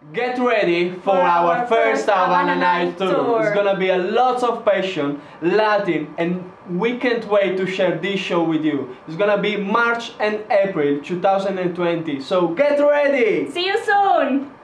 Get ready for our first Havana Nights Tour. It's gonna be a lot of passion, Latin, and we can't wait to share this show with you. It's gonna be March and April 2020, so get ready! See you soon!